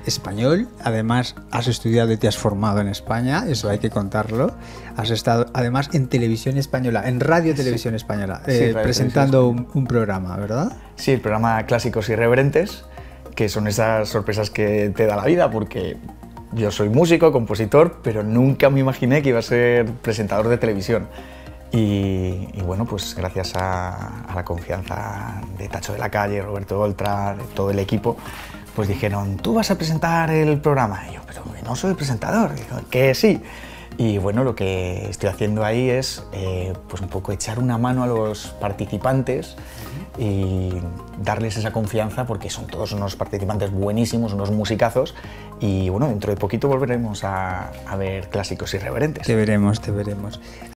español, además has estudiado y te has formado en España, eso hay que contarlo. Has estado además en Televisión Española, en Radio Televisión Española, presentando un programa, ¿verdad? Sí, el programa Clásicos Irreverentes, que son esas sorpresas que te da la vida, porque yo soy músico, compositor, pero nunca me imaginé que iba a ser presentador de televisión. Y bueno, pues gracias a la confianza de Tacho de la Calle, Roberto Oltra, de todo el equipo, pues dijeron, ¿tú vas a presentar el programa? Y yo, pero no soy presentador. Y dijo, que sí. Y bueno, lo que estoy haciendo ahí es pues un poco echar una mano a los participantes y darles esa confianza, porque son todos unos participantes buenísimos, unos musicazos, y bueno, dentro de poquito volveremos a ver Clásicos Irreverentes. Te veremos, te veremos.